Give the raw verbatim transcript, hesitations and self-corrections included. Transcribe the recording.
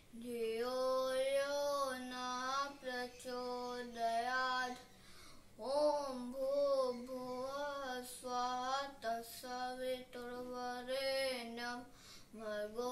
धियो यो न प्रचोदयात्। ॐ भूर्भुवः स्वः तत्सवितुर्वरेण्यं भर्गो